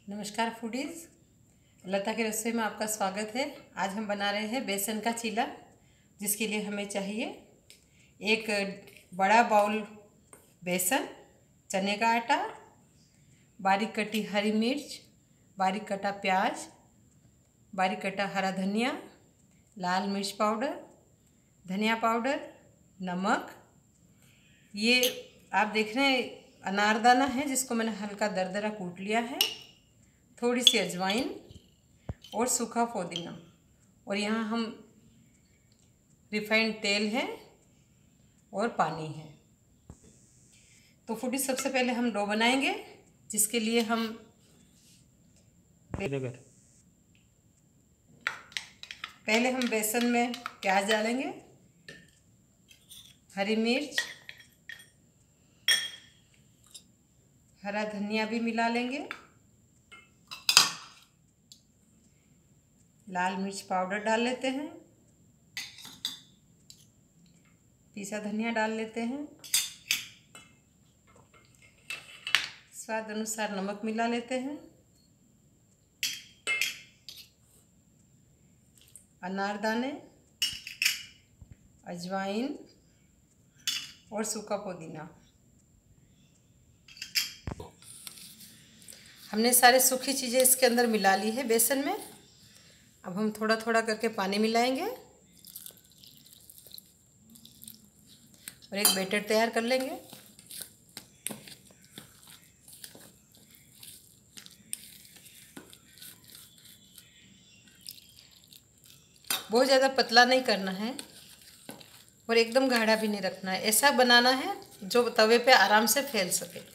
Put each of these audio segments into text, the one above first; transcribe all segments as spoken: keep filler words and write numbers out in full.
नमस्कार फूडीज़, लता की रसोई में आपका स्वागत है। आज हम बना रहे हैं बेसन का चीला, जिसके लिए हमें चाहिए एक बड़ा बाउल बेसन, चने का आटा, बारीक कटी हरी मिर्च, बारीक कटा प्याज, बारीक कटा हरा धनिया, लाल मिर्च पाउडर, धनिया पाउडर, नमक। ये आप देख रहे हैं अनारदाना है, जिसको मैंने हल्का दरदरा कूट लिया है, थोड़ी सी अजवाइन और सूखा पुदीना, और यहाँ हम रिफाइंड तेल है और पानी है। तो फूडी सबसे पहले हम डो बनाएंगे, जिसके लिए हम पहले हम बेसन में प्याज डालेंगे, हरी मिर्च, हरा धनिया भी मिला लेंगे, लाल मिर्च पाउडर डाल लेते हैं, पिसा धनिया डाल लेते हैं, स्वाद अनुसार नमक मिला लेते हैं, अनारदाने, अजवाइन और सूखा पुदीना। हमने सारे सूखी चीज़ें इसके अंदर मिला ली है बेसन में। अब हम थोड़ा थोड़ा करके पानी मिलाएंगे और एक बैटर तैयार कर लेंगे। बहुत ज़्यादा पतला नहीं करना है और एकदम गाढ़ा भी नहीं रखना है। ऐसा बनाना है जो तवे पे आराम से फैल सके।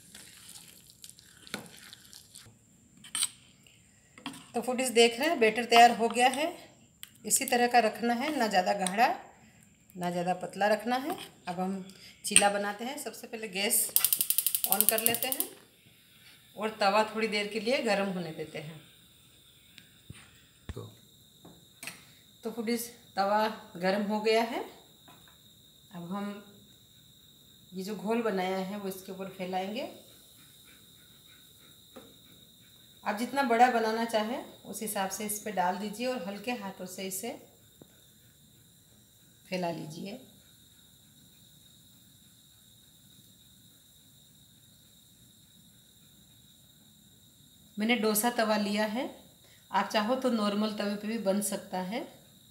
तो फूडीज़ देख रहे हैं बैटर तैयार हो गया है। इसी तरह का रखना है, ना ज़्यादा गाढ़ा ना ज़्यादा पतला रखना है। अब हम चीला बनाते हैं। सबसे पहले गैस ऑन कर लेते हैं और तवा थोड़ी देर के लिए गर्म होने देते हैं। तो, तो फूडीज़ तवा गर्म हो गया है। अब हम ये जो घोल बनाया है वो इसके ऊपर फैलाएंगे। आप जितना बड़ा बनाना चाहें उस हिसाब से इस पे डाल दीजिए और हल्के हाथों से इसे फैला लीजिए। मैंने डोसा तवा लिया है, आप चाहो तो नॉर्मल तवे पे भी बन सकता है।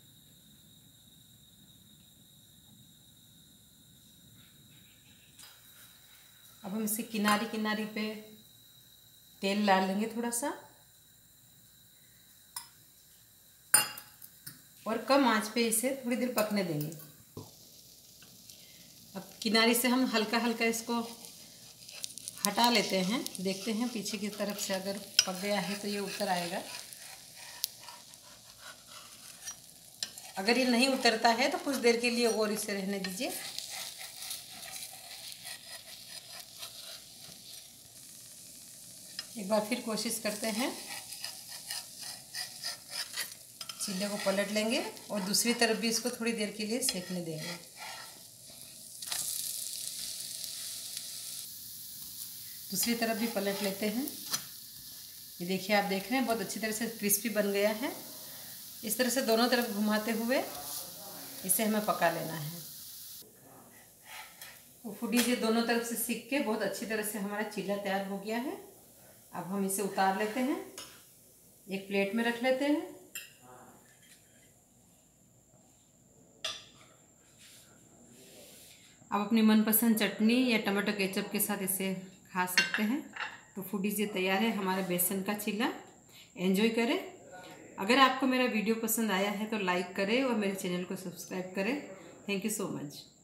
अब हम इसे किनारी किनारी पे तेल डाल लेंगे थोड़ा सा, और कम आंच पे इसे थोड़ी देर पकने देंगे। अब किनारी से हम हल्का हल्का इसको हटा लेते हैं। देखते हैं पीछे की तरफ से अगर पक गया है तो ये उतर आएगा। अगर ये नहीं उतरता है तो कुछ देर के लिए और इसे रहने दीजिए। एक बार फिर कोशिश करते हैं। चीले को पलट लेंगे और दूसरी तरफ भी इसको थोड़ी देर के लिए सेकने देंगे। दूसरी तरफ भी पलट लेते हैं। ये देखिए, आप देख रहे हैं बहुत अच्छी तरह से क्रिस्पी बन गया है। इस तरह से दोनों तरफ घुमाते हुए इसे हमें पका लेना है। तो फूडीज़, ये दोनों तरफ से सीख के बहुत अच्छी तरह से हमारा चीला तैयार हो गया है। अब हम इसे उतार लेते हैं, एक प्लेट में रख लेते हैं। आप अपनी मनपसंद चटनी या टमाटो केचप के साथ इसे खा सकते हैं। तो फूडीज़, ये तैयार है हमारा बेसन का चीला। एंजॉय करें। अगर आपको मेरा वीडियो पसंद आया है तो लाइक करें और मेरे चैनल को सब्सक्राइब करें। Thank you so much.